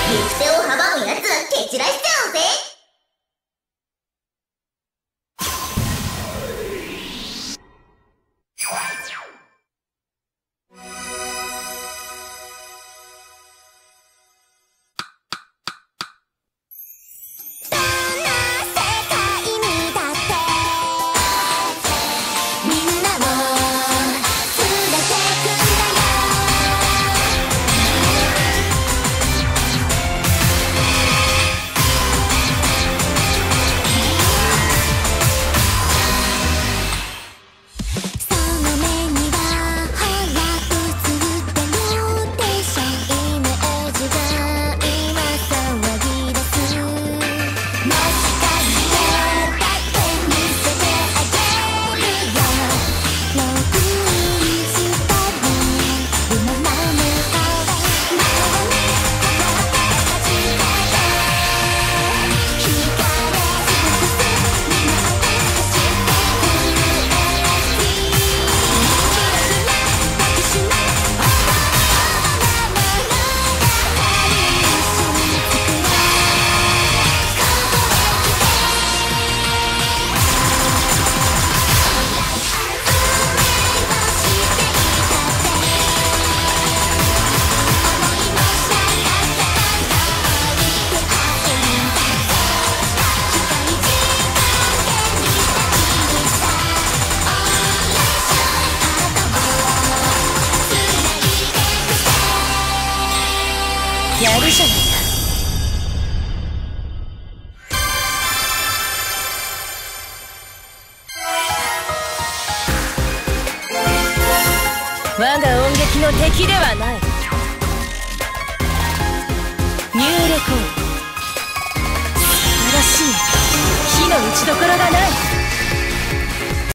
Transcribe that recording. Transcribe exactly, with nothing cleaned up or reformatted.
行く手を阻むやつは蹴散らしちゃうぜ。 やるじゃないか。我が音撃の敵ではない。ニューレコード、素晴らしい火の打ちどころだ。